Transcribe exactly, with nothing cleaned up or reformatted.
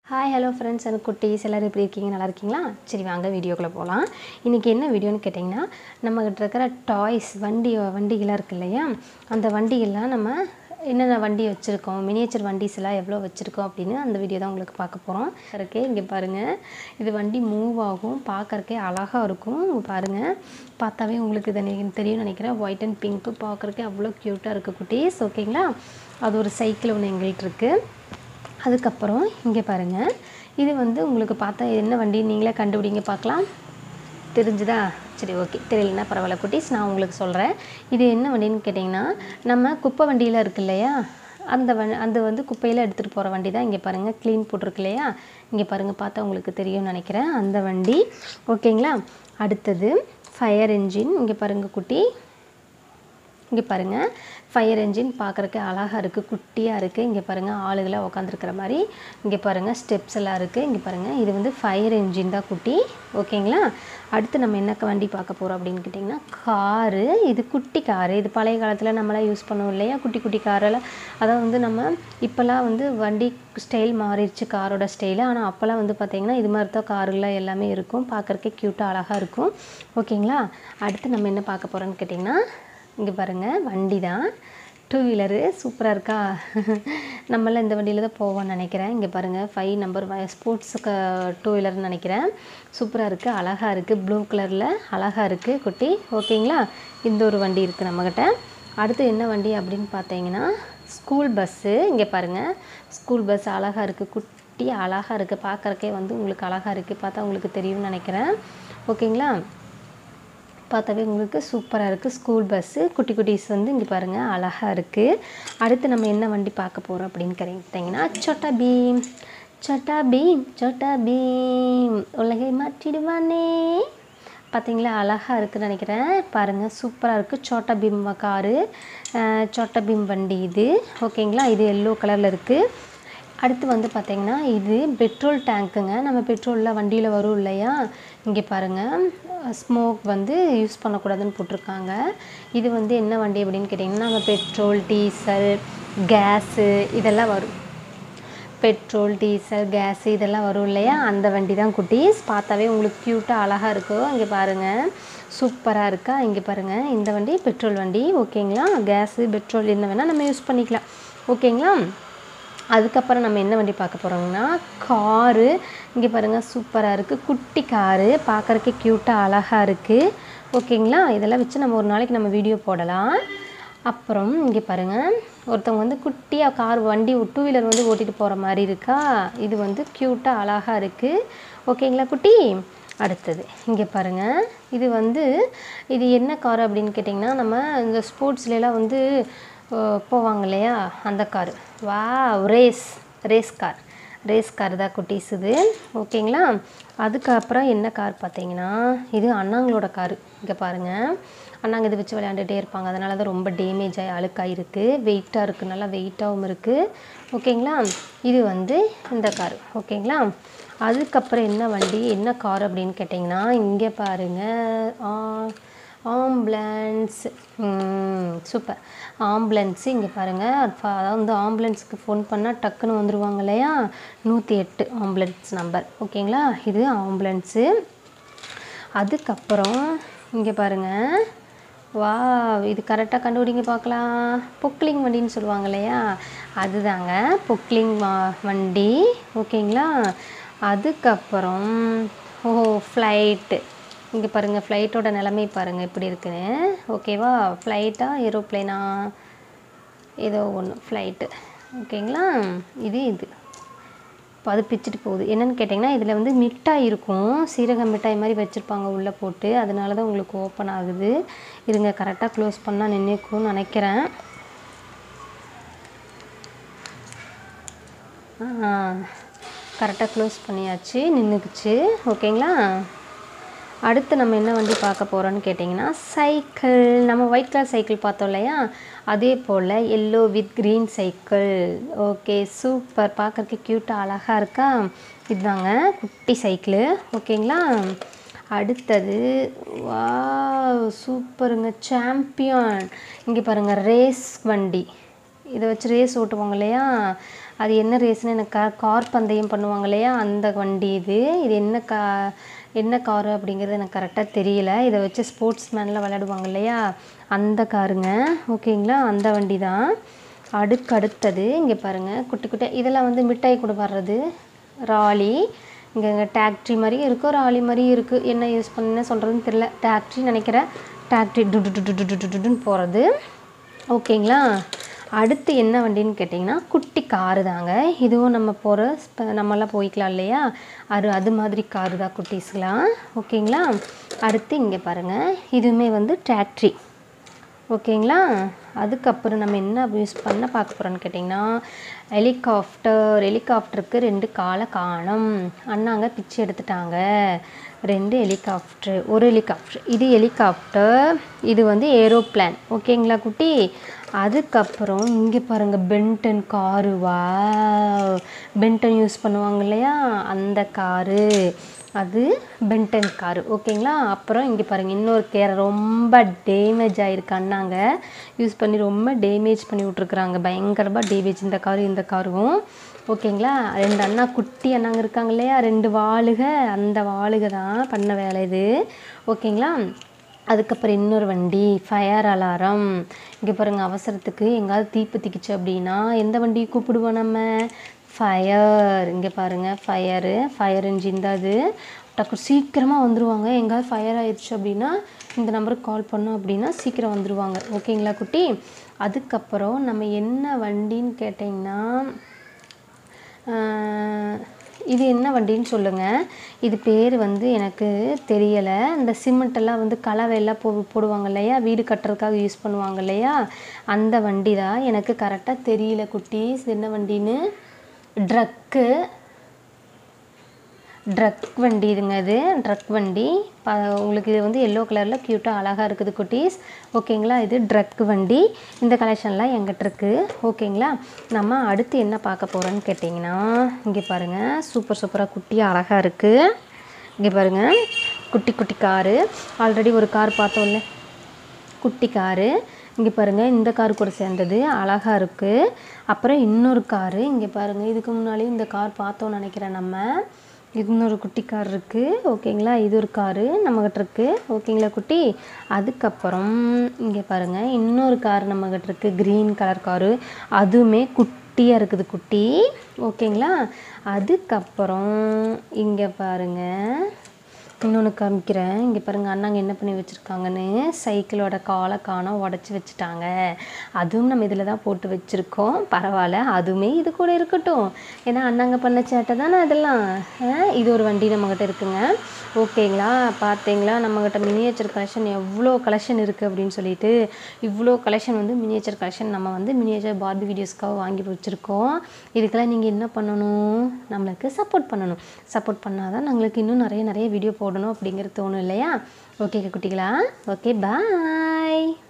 Hi hello friends and kuttys எல்லாரும் எப்படி இருக்கீங்க நல்லா இருக்கீங்களா சரி வாங்க வீடியோக்குள்ள போலாம் இன்னைக்கு என்ன வீடியோன்னு கேட்டிங்கனா நம்ம கிட்ட இருக்கிற டாய்ஸ் வண்டி வண்டிகளா இருக்கு இல்லையா அந்த வண்டிகளலாம் நம்ம என்னென்ன வண்டி வச்சிருக்கோம் மினியேச்சர் வண்டிஸ் எல்லாம் எவ்வளவு வச்சிருக்கோம் அப்படினு அந்த வீடியோ தான் உங்களுக்கு பார்க்க போறோம் இருக்கே இங்க பாருங்க இது வண்டி மூவ் ஆகும் பார்க்கறக்கே அழகா இருக்கும் பாருங்க பார்த்தாவே உங்களுக்கு இது தெரியும் நினைக்கிறேன் white and pink பார்க்கறக்கே அவ்வளவு கியூட்டா இருக்கு குட்டீஸ் ஓகேங்களா அது ஒரு சைக்கிள் ஒன்னு எங்ககிட்ட இருக்கு அதுக்கு அப்புறம் இங்க பாருங்க இது வந்து உங்களுக்கு பார்த்தா என்ன வண்டி நீங்களே கண்டுபிடிங்க பார்க்கலாம் தெரிஞ்சதா சரி ஓகே தெரியலனா பரவாயில்லை குட்டீஸ் நான் உங்களுக்கு சொல்றேன் இது என்ன வண்டின்னு கேட்டிங்கனா நம்ம குப்பை வண்டியில இருக்கு இல்லையா அந்த அந்த வந்து குப்பையில எடுத்துட்டு போற வண்டி தான் இங்க பாருங்க க்ளீன் போட்டுருக்கு இல்லையா இங்க பாருங்க பார்த்தா உங்களுக்கு தெரியும் நினைக்கிறேன் அந்த வண்டி ஓகேங்களா அடுத்து ஃபயர் என்ஜின் இங்க பாருங்க குட்டி இங்க பாருங்க ஃபயர் என்ஜின் பார்க்கறதுக்கு அழகா இருக்கு குட்டியா இருக்கு இங்க பாருங்க ஆளுகள உட்கார்ந்திருக்கிற மாதிரி இங்க பாருங்க ஸ்டெப்ஸ் எல்லாம் இருக்கு இங்க பாருங்க இது வந்து ஃபயர் என்ஜின் தான் குட்டி ஓகேங்களா அடுத்து நம்ம என்ன வண்டி பார்க்க போறோம் அப்படினு கேட்டிங்கனா கார் இது குட்டி கார் இது பழைய காலத்துல நம்மள யூஸ் பண்ணுவோம் இல்லையா குட்டி குட்டி கார்ல அத வந்து நம்ம இப்பலாம் வந்து வண்டி ஸ்டைல் மாறிடுச்சு காரோட ஸ்டைல் ஆனா அப்பலாம் வந்து பாத்தீங்கன்னா இது மாதிரி தான் கார்ல எல்லாமே இருக்கும் பார்க்கறதுக்கு கியூட்டா அழகா இருக்கும் ஓகேங்களா அடுத்து நம்ம என்ன பார்க்க போறோம்னு கேட்டிங்கனா இங்க பாருங்க வண்டி தான் டூ வீலர் சூப்பரா இருக்கா நம்மள இந்த வண்டியில தான் போவோம் நினைக்கிறேன் இங்க பாருங்க five number sports two wheeler நினைக்கிறேன் சூப்பரா இருக்கு அழகா இருக்கு ப்ளூ கலர்ல அழகா இருக்கு குட்டி ஓகேங்களா இந்த ஒரு வண்டி இருக்கு நம்மகிட்ட அடுத்து என்ன வண்டி அப்படினு பாத்தீங்கன்னா ஸ்கூல் பஸ் இங்க பாருங்க ஸ்கூல் பஸ் அழகா இருக்கு குட்டி அழகா இருக்கு பார்க்கறக்கே வந்து உங்களுக்கு அழகா இருக்கு பார்த்தா உங்களுக்கு தெரியும்னு நினைக்கிறேன் ஓகேங்களா பார்த்தாவே உங்களுக்கு சூப்பரா இருக்கு ஸ்கூல் பஸ் குட்டி குட்டீஸ் வந்து இங்க பாருங்க அழகா இருக்கு அடுத்து நம்ம என்ன வண்டி பார்க்க போறோம் அப்படினு கேட்டிங்கனா சோட்டா பீம் சோட்டா பீம் சோட்டா பீம் உலகை மாற்றிடுவானே பாத்தீங்களா அழகா இருக்கு நினைக்கிறேன் பாருங்க சூப்பரா இருக்கு சோட்டா பீம் கார் சோட்டா பீம் வண்டி இது ஓகேங்களா இது yellow கலர்ல இருக்கு அடுத்து வந்து பாத்தீங்கன்னா இது பெட்ரோல் டேங்க்குங்க நம்ம பெட்ரோல்ல வண்டியில வரும் இல்லையா இங்க பாருங்க ஸ்மோக் வந்து யூஸ் பண்ண கூடாதுன்னு போட்டுருக்காங்க இது வந்து என்ன வண்டி அப்படினு கேட்டிங்கனா நம்ம பெட்ரோல் டீசல் கேஸ் இதெல்லாம் வரும் பெட்ரோல் டீசல் கேஸ் இதெல்லாம் வரும் இல்லையா அந்த வண்டி தான் குட்டீஸ் பார்த்தாவே உங்களுக்கு கியூட்டா அழகா இருக்கு இங்க பாருங்க சூப்பரா இருக்கா இங்க பாருங்க இந்த வண்டி பெட்ரோல் வண்டி ஓகேங்களா கேஸ் பெட்ரோல் என்ன வேணா நம்ம யூஸ் பண்ணிக்கலாம் ஓகேங்களா அதுக்கு அப்புறம் நம்ம என்ன வண்டி பார்க்க போறோம்னா கார் இங்க பாருங்க சூப்பரா இருக்கு குட்டி கார் பார்க்கறதுக்கு கியூட்டா அழகா இருக்கு ஓகேங்களா இதெல்லாம் வச்சு நம்ம ஒரு நாளைக்கு நம்ம வீடியோ போடலாம் அப்புறம் இங்க பாருங்க ஒருத்தங்க வந்து குட்டியா கார் வண்டி டூ வீலர் வந்து ஓட்டிட்டு போற மாதிரி இருக்கா இது வந்து கியூட்டா அழகா இருக்கு ஓகேங்களா குட்டி அடுத்து இங்க பாருங்க இது வந்து இது என்ன கார் அப்படினு கேட்டிங்கனா நம்ம இந்த ஸ்போர்ட்ஸ்ல எல்லாம் வந்து போவாங்க இல்லையா அந்த car wow race race car race car தான் குட்டீஸ் இது ஓகேங்களா அதுக்கு அப்புறம் என்ன கார் பாத்தீங்கன்னா இது அண்ணாங்களோட கார் இங்க பாருங்க அண்ணாங்க இது வச்சு விளையாண்டுட்டே இருப்பாங்க அதனால தான் ரொம்ப டேமேஜ் ஆயி அழுக்காய் இருக்கு வெயிட்டா இருக்கு நல்லா வெயிட்டாவும் இருக்கு ஓகேங்களா இது வந்து இந்த கார் ஓகேங்களா அதுக்கு அப்புறம் என்ன வண்டி என்ன கார் அப்படினு கேட்டிங்கனா இங்க பாருங்க ஆ ஆம்புலன்ஸ் சூப்பர் ஆம்புலன்ஸ் இங்க பாருங்க அதாவது ஆம்புலன்ஸ்க்கு ஃபோன் பண்ணா டக்குன்னு வந்துருவாங்க இல்லையா நூற்றி எட்டு ஆம்புலன்ஸ் நம்பர் ஓகேங்களா இது ஆம்புலன்ஸ் அதுக்கு அப்புறம் இங்க பாருங்க வாவ் இது கரெக்ட்டா கண்டுபிடிங்க பார்க்கலாம் பொக்லிங் வண்டின்னு சொல்லுவாங்க இல்லையா அதுதாங்க பொக்லிங் வண்டி ஓகேங்களா அதுக்கு அப்புறம் ஓ ஃளைட் இங்க பாருங்க ஃளைட்டோட நிலைமை பாருங்க எப்படி இருக்குன்னு ஓகேவா ஃளைட்டா ஏரோப்ளேனா ஏதோ ஒன்னு ஃளைட் ஓகேங்களா இது இது அது பிச்சிட்டு போகுது என்னன்னு கேட்டிங்கனா இதுல வந்து மிட்டாய் இருக்கும் சீரக மிட்டாய் மாதிரி வச்சிருப்பாங்க உள்ள போட்டு அதனால தான் உங்களுக்கு ஓபன் ஆகுது இருங்க கரெக்ட்டா க்ளோஸ் பண்ணா நின்னுக்கும்னு நினைக்கிறேன் ஆ கரெக்ட்டா க்ளோஸ் பண்ணியாச்சு நின்னுக்குச்சு ஓகேங்களா அடுத்து நம்ம என்ன வண்டி பார்க்க போறோம்னு கேட்டிங்கனா சைக்கிள் நம்ம ஒயிட் கலர் சைக்கிள் பார்த்தோம் இல்லையா அதே போல yellow with green cycle okay super பார்க்கறதுக்கு கியூட்டா அழகா இருக்கா இதுதாங்க குட்டி சைக்கிள் ஓகேங்களா அடுத்து வாவ் சூப்பருங்க சாம்பியன் இங்க பாருங்க ரேஸ் வண்டி இத வச்சு ரேஸ் ஓட்டுவாங்க இல்லையா அது என்ன ரேஸ்னு எனக்கு கார் பந்தயம் பண்ணுவாங்க இல்லையா அந்த வண்டி இது இது என்ன கா என்ன காரு அப்படிங்கிறது எனக்கு கரெக்டாக தெரியல. இதை வச்சு ஸ்போர்ட்ஸ் மேனில் விளையாடுவாங்க இல்லையா அந்த காருங்க. ஓகேங்களா, அந்த வண்டி தான். அடுக்கு அடுத்தது இங்கே பாருங்கள், குட்டி குட்டி இதெல்லாம் வந்து மிட்டாய் கூட வர்றது ராலி. இங்கே இங்கே டாக்ட்ரி மாதிரி இருக்கும், ராலி மாதிரி இருக்குது. என்ன யூஸ் பண்ண என்ன சொல்கிறதுன்னு தெரியல. டாக்ட்ரி நினைக்கிறேன். டாக்ட்ரி டு டு டு டு டு டுன்னு போகிறது. ஓகேங்களா, அடுத்து என்ன வண்டின்னு கேட்டிங்கன்னா குட்டி காரு தாங்க. இதுவும் நம்ம போகிற நம்மளாம் போய்க்கலாம் இல்லையா, அது அது மாதிரி காரு தான் குட்டீஸ்லாம். ஓகேங்களா, அடுத்து இங்கே பாருங்கள், இதுவுமே வந்து டாக்ட்ரி. ஓகேங்களா, அதுக்கப்புறம் நம்ம என்ன யூஸ் பண்ண பார்க்க போகிறோன்னு கேட்டிங்கன்னா ஹெலிகாப்டர். ஹெலிகாப்டருக்கு ரெண்டு காலை காணும், அண்ணாங்க பிச்சு எடுத்துட்டாங்க. ரெண்டு ஹெலிகாப்டர், ஒரு ஹெலிகாப்டர். இது ஹெலிகாப்டர், இது வந்து ஏரோப்ளான். ஓகேங்களா குட்டி. அதுக்கப்புறம் இங்கே பாருங்கள் பென்டன் காரு. வா, பென்டன் யூஸ் பண்ணுவாங்க இல்லையா அந்த காரு, அது பென்டன் காரு. ஓகேங்களா. அப்புறம் இங்கே பாருங்கள் இன்னொரு கேர் ரொம்ப டேமேஜ் ஆகிருக்கு, அண்ணாங்க யூஸ் பண்ணி ரொம்ப டேமேஜ் பண்ணி விட்ருக்குறாங்க, பயங்கரமாக டேமேஜ் இந்த காரு இந்த காரும். ஓகேங்களா, ரெண்டு அண்ணா குட்டி அண்ணாங்க இருக்காங்க இல்லையா, ரெண்டு வாளுக, அந்த வாளுக தான் பண்ண வேலை இது. ஓகேங்களா. அதுக்கப்புறம் இன்னொரு வண்டி ஃபயர் அலாரம். இங்கே பாருங்கள், அவசரத்துக்கு எங்கேயாவது தீப்பத்திக்கிச்சு அப்படின்னா எந்த வண்டியை கூப்பிடுவோம் நம்ம, ஃபயர். இங்கே பாருங்கள் ஃபயரு, ஃபயர் இன்ஜின் தான் அது. டக்கு சீக்கிரமாக வந்துடுவாங்க. எங்கேயாவது ஃபயர் ஆயிடுச்சு அப்படின்னா இந்த நம்பருக்கு கால் பண்ணோம் அப்படின்னா சீக்கிரம் வந்துடுவாங்க. ஓகேங்களா குட்டி. அதுக்கப்புறம் நம்ம என்ன வண்டின்னு கேட்டிங்கன்னா இது என்ன வண்டின்னு சொல்லுங்கள். இது பேர் வந்து எனக்கு தெரியலை. இந்த சிமெண்ட்டெல்லாம் வந்து கலவையெல்லாம் போ போடுவாங்க இல்லையா, வீடு கட்டுறதுக்காக யூஸ் பண்ணுவாங்க இல்லையா, அந்த வண்டி தான். எனக்கு கரெக்டாக தெரியல குட்டீஸ் என்ன வண்டின்னு. ட்ரக்கு, ட்ரக் வண்டி இதுங்க. இது ட்ரக் வண்டி. ப உங்களுக்கு இது வந்து எல்லோ கலரில் க்யூட்டாக அழகாக இருக்குது குட்டீஸ். ஓகேங்களா, இது ட்ரக் வண்டி. இந்த கலெக்ஷன்லாம் எங்கிட்ட இருக்குது. ஓகேங்களா. நம்ம அடுத்து என்ன பார்க்க போகிறோன்னு கேட்டிங்கன்னா இங்கே பாருங்கள், சூப்பர் சூப்பராக குட்டியாக அழகாக இருக்குது. இங்கே பாருங்கள் குட்டி குட்டி காரு. ஆல்ரெடி ஒரு கார் பார்த்தோம்ல குட்டி காரு. இங்கே பாருங்கள் இந்த காரு கூட சேர்ந்தது அழகாக இருக்குது. அப்புறம் இன்னொரு காரு இங்கே பாருங்கள், இதுக்கு முன்னாலே இந்த கார் பார்த்தோன்னு நினைக்கிறேன் நம்ம. இன்னொரு குட்டி கார் இருக்குது. ஓகேங்களா, இது ஒரு காரு நம்மக்கிட்ட இருக்குது. ஓகேங்களா குட்டி. அதுக்கப்புறம் இங்கே பாருங்கள் இன்னொரு கார் நம்மக்கிட்ட இருக்குது, க்ரீன் கலர் காரு. அதுவுமே குட்டியாக இருக்குது குட்டி. ஓகேங்களா. அதுக்கப்புறம் இங்கே பாருங்கள் இன்னொன்று காமிக்கிறேன். இங்கே பாருங்கள் அண்ணாங்க என்ன பண்ணி வச்சுருக்காங்கன்னு, சைக்கிளோட காலை காணோம் உடச்சி வச்சுட்டாங்க. அதுவும் நம்ம இதில் தான் போட்டு வச்சுருக்கோம். பரவாயில்ல, அதுவுமே இது கூட இருக்கட்டும், ஏன்னா அண்ணாங்க பண்ண சேட்டை தானே அதெல்லாம். இது ஒரு வண்டி நம்மக்கிட்ட இருக்குங்க. ஓகேங்களா. பார்த்தீங்களா நம்மக்கிட்ட மினியேச்சர் கலெக்ஷன் எவ்வளோ கலெக்ஷன் இருக்குது அப்படின்னு சொல்லிட்டு. இவ்வளோ கலெக்ஷன் வந்து மினியேச்சர் கலெக்ஷன் நம்ம வந்து மினியேச்சர் பார்பி வீடியோஸ்க்காக வாங்கி வச்சுருக்கோம். இதுக்கெல்லாம் நீங்கள் என்ன பண்ணணும், நம்மளுக்கு சப்போர்ட் பண்ணணும். சப்போர்ட் பண்ணால் தான் நம்மளுக்கு இன்னும் நிறைய நிறைய வீடியோ போடணும் அப்படிங்கிறது தோணும் இல்லையா. ஓகே குட்டிகளா. ஓகே பாய்.